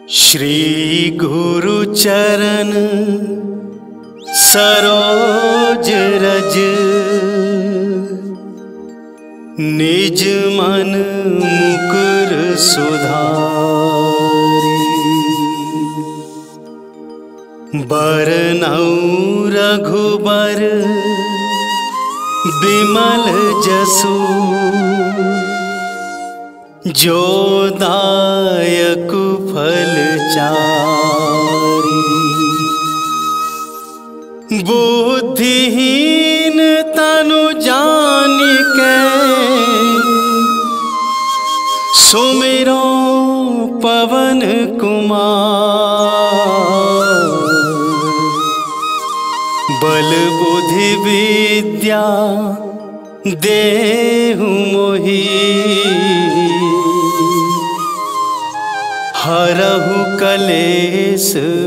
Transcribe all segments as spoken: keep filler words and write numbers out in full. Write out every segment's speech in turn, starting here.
श्री गुरु चरण सरोज रज, निज मन मुकुर सुधारी। बरनउँ रघुबर बिमल जसु, जो दायक फल चारि। बुद्धिहीन तनु जानिके, सुमिरो पवन कुमार। बल बुद्धि विद्या देहु मोहि, हरहु कलेश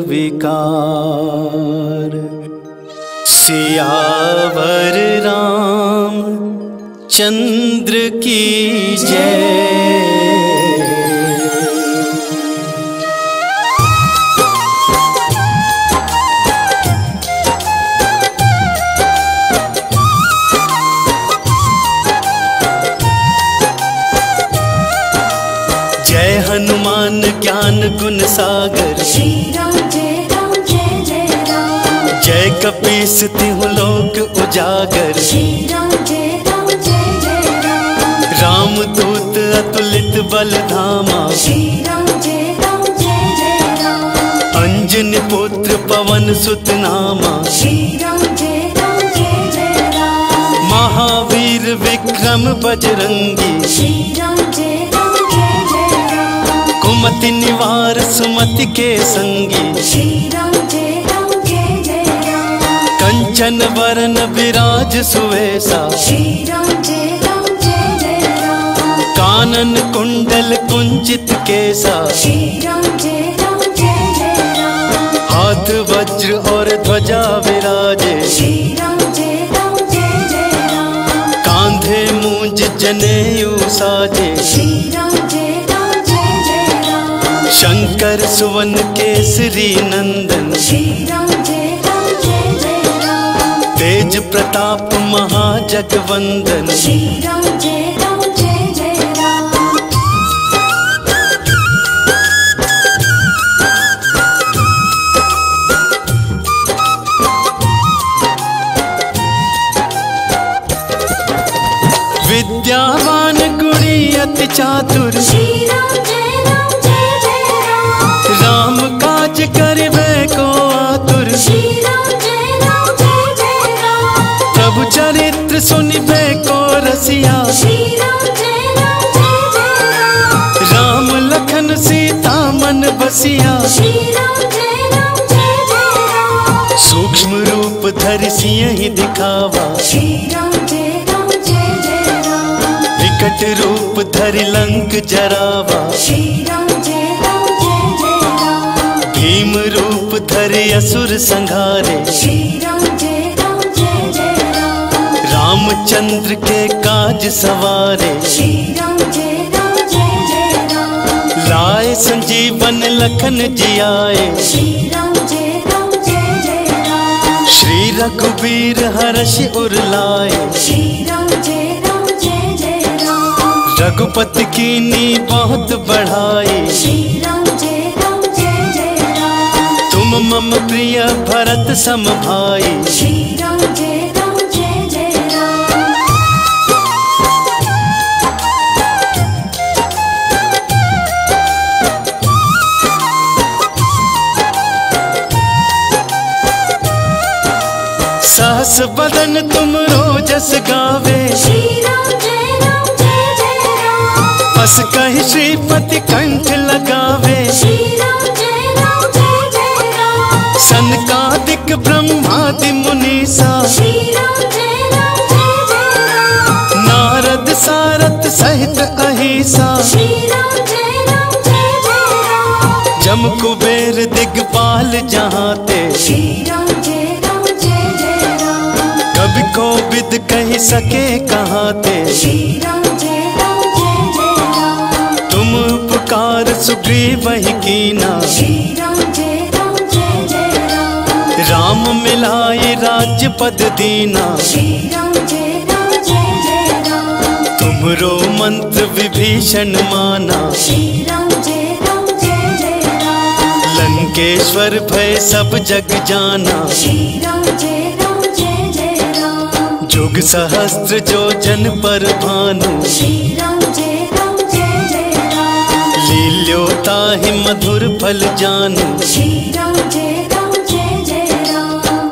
विकार। सियावर राम चंद्र की जय। जय हनुमान ज्ञान गुण सागर, श्री राम जय राम जय जय राम। जय कपीस तिहुँ लोक उजागर, श्री राम जय राम जय जय राम। रामदूत अतुलित बल धामा, श्री राम जय राम जय जय राम। अंजनी पुत्र पवन सुत नामा, श्री राम जय राम जय जय राम। महावीर विक्रम बजरंगी, श्री राम जय राम जय जय राम। कुमति निवार सुमति के संगी, श्री राम जय राम जय जय राम। कंचन वरन विराज सुवेसा, श्री राम जय राम जय जय राम। कानन कुंडल कुंचित केसा, श्री राम जय राम जय जय राम। हाथ वज्र और ध्वजा विराजे, श्री राम जय राम जय जय राम। कांधे मूंज जनेऊ साजे, श्री राम जय राम जय जय राम। शंकर सुवन केसरी नंदन, श्री राम जय राम जय जय राम। तेज प्रताप महाजगवंदन, श्री राम जय राम जय जय राम। विद्यावान गुणी अति चातुर, श्री राम जय राम जय जय राम। राम काज करिबे को आतुर, श्री राम जय राम जय जय राम। प्रभु चरित्र सुनिबे को रसिया, श्री राम जय राम जय जय राम। राम लखन सीता मन बसिया, श्री राम जय राम जय जय राम। सूक्ष्म रूप धरि सियहि दिखावा, श्री राम जय राम जय जय राम। विकट रूप धरि लंक जरावा, श्री राम जय राम जय जय राम। भीम रूप धरि असुर संहारे, श्री राम जय राम जय जय राम। रामचंद्र के काज सवारे, श्री राम जय राम जय जय राम। लाए संजीवन लखन जियाए, श्री राम जय राम जय जय राम। श्री रघुबीर हर्षि उर लाए, श्री राम जय राम जय जय राम। रघुपति कीन्ही बहुत बढ़ाई, श्री राम जय राम जय जय राम। तुम मम प्रिय भरत सम भाई, श्री राम जय राम जय जय राम। सहस बदन तुम रोजस गावे, श्री राम जय राम जय जय राम। बस कहि श्रीपति कंठ लगावे, श्री राम जय राम जय जय राम। सनकादिक ब्रह्मादि मुनीसा, श्री राम जय राम जय जय राम। नारद सारथ सहित अहिसा, श्री राम जय राम जय जय राम। जम कुबेर दिगपाल जहाँते, श्री राम जय राम जय जय राम। कभी को विद कही सके कहाँ थे, श्री राम जय राम जय जय राम। तुम पुकार संहार सुग्रीव ही कीना। श्री राम जय राम जय जय राम। राम मिलाए राज्य पद दीना। श्री राम जय राम जय जय राम। तुमरो मंत्र विभीषण माना। श्री राम जय राम जय जय राम। लंकेश्वर भय सब जग जाना। श्री राम जय राम जय जय राम। जुग सहस्त्र जो जन पर भानु। श्री राम जय राम जय जय राम। लील्यो ताहि मधुर फल जानु। श्री राम जय राम जय जय राम।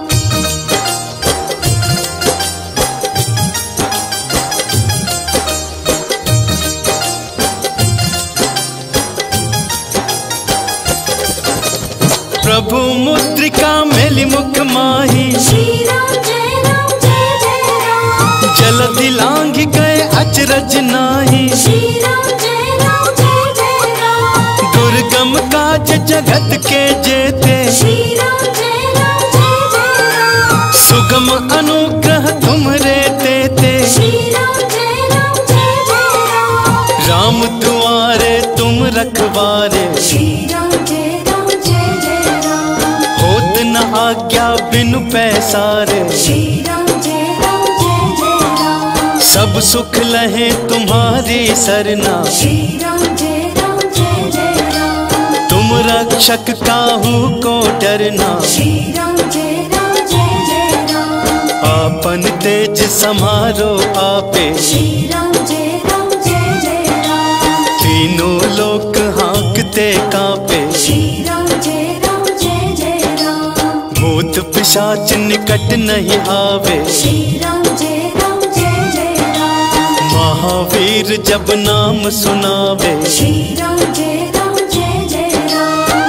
प्रभु मुद्रिका मेलि मुख माही। श्री राम जय राम जय जय राम। जलधि लांघि गए अचरज नाही। श्री राम जय राम जय जय राम। दुर्गम काज जगत के जेते। श्री राम जय राम जय जय राम। सुगम अनुग्रह तुमरे तेते। श्री राम जय राम जय जय राम। राम दुआरे तुम रखवारे। श्री राम जय राम जय जय राम। होत न आज्ञा बिनु पैसारे। श्री राम जय राम जय जय राम। सब सुख लहे तुम्हारी सरना। श्री राम जय राम जय जय राम। तुम रक्षक काहू को डरना। श्री राम जय राम जय जय राम। आपन तेज समारो आपे। श्री राम जय राम जय जय राम। तीनों लोक हाँकते कापे। श्री राम जय राम जय जय राम। भूत पिशाच निकट नहीं आवे। श्री राम जय राम जय जय राम। महावीर जब नाम सुनावे। श्री राम जय राम जय जय राम।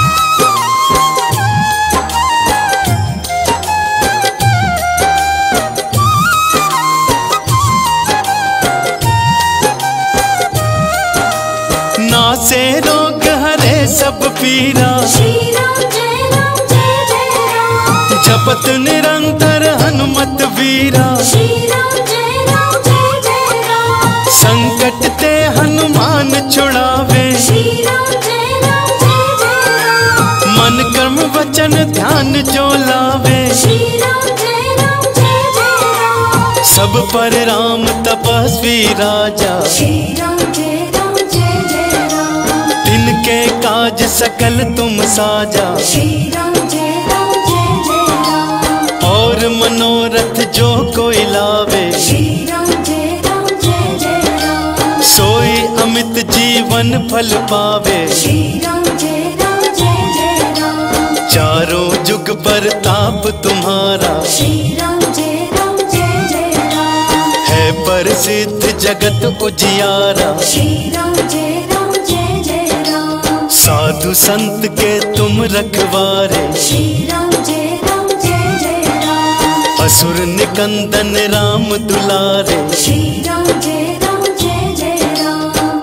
नासे रोग हरे सब पीरा। श्री राम जय राम जय जय राम। जपत निरंतर हनुमत वीरा। श्री राम जय राम जय जय राम। संकट ते हनुमान छुड़ावे। श्री राम जय राम जय जय राम। मन कर्म वचन ध्यान जो लावे। श्री राम जय राम जय जय राम। सब पर राम तपस्वी राजा। श्री राम जय राम जय जय राम। तिनके काज सकल तुम साजा। श्री राम जय राम जय जय राम। और मनोरथ जो कोई लावे। श्री राम जय राम जय जय राम। सोई अमित जीवन फल पावे। श्री राम जय राम जय जय राम। चारों जुग पर ताप तुम्हारा। श्री राम जय राम जय जय राम। है प्रसिद्ध जगत उजियारा। श्री राम जय राम जय जय राम। साधु संत के तुम रखवारे। श्री राम जय राम जय जय राम। असुर निकंदन राम दुलारे। श्री राम जय राम जय जय राम।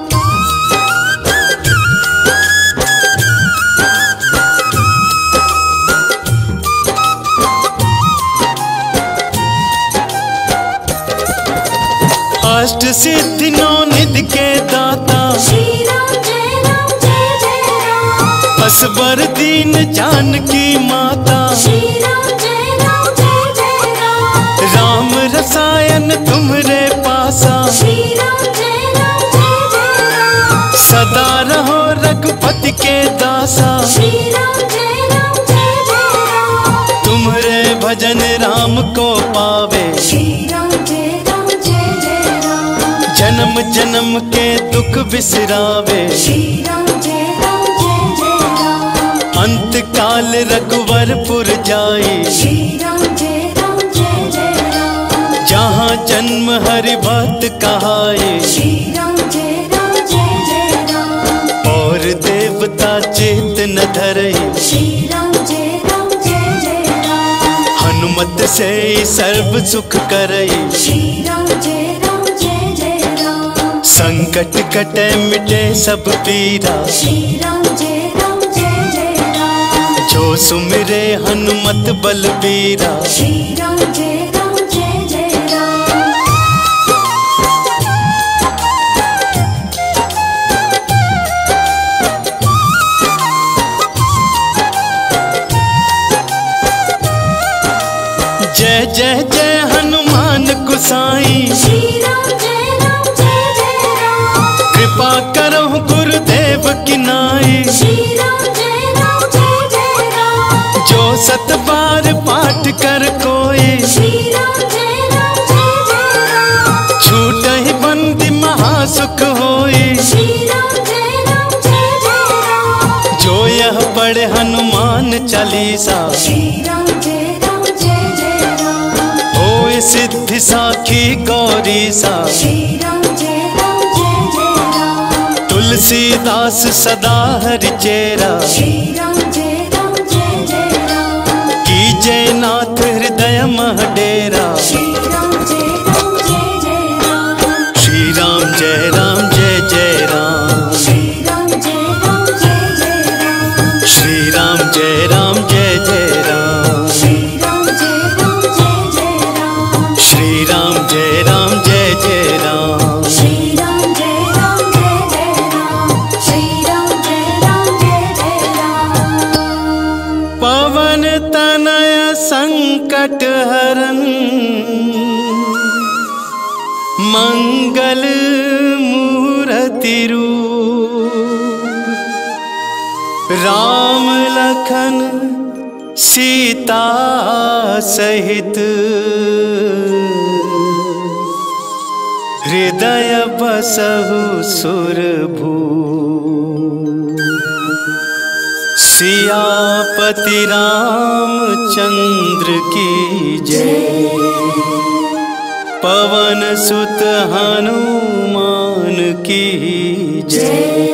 अष्ट सिद्धि नौ निधि के दाता। श्री राम जय राम जय जय राम। असबर दीन जानकी माता। श्री राम जय राम जय जय राम। राम रसायन तुम्हरे पासा। श्री राम जय राम जय जय राम। सदा रहो रघुपति के दासा। श्री राम जय राम जय जय राम। तुम्हरे भजन राम को पावे। श्री राम जय राम जय जय राम। जन्म जन्म के दुख बिसरावे। श्री राम जय राम जय जय राम। अंत काल रघुवरपुर जाई। श्री राम जय राम जय जय राम। जहाँ जन्म हरि भक्त कहाए। श्री राम जय राम जय जय राम। और देवता चेत न धरई। श्री राम जय राम जय जय राम। हनुमत से सर्व सुख करई। श्री राम जय राम जय जय राम। संकट कटे मिटे सब पीरा। श्री राम जय राम जय जय राम। जो सुमिरे हनुमत बलबीरा। श्री राम जय राम जय जय राम। जय जय जय हनुमान गोसाई, श्री राम जय राम जय जय राम। कृपा करो गुरुदेव की नाई, श्री राम जय राम जय जय राम। जो सत बार पाठ कर कोई, श्री राम जय राम जय जय राम। छूट ही बंदी महासुख होई, श्री राम जय राम जय जय राम। जो यह पढ़े हनुमान चालीसा, श्री राम जय राम जय जय राम। होए सिद्धि साखी गौरी सा, श्री राम जय राम जय जय राम। तुलसीदास सदा हरि चेरा, श्री राम जय राम जय जय राम। कीजय नाथ हृदय मह डेरा। श्री राम जय राम जय जय राम। श्री राम जय राम जय जय राम। श्री राम जय राम जय जय राम। श्री राम जय राम जय जय राम। श्री राम जय राम जय जय राम। श्री राम जय राम जय जय राम। श्री राम जय राम जय जय राम। श्री राम जय राम जय जय राम। पवन तनय संकट हरन, मंगल मूर्ति रूप, राम लखन सीता सहित, हृदय बसहु सुरभूप। सियापति रामचंद्र की जय, पवन सुत हनुमान की जय।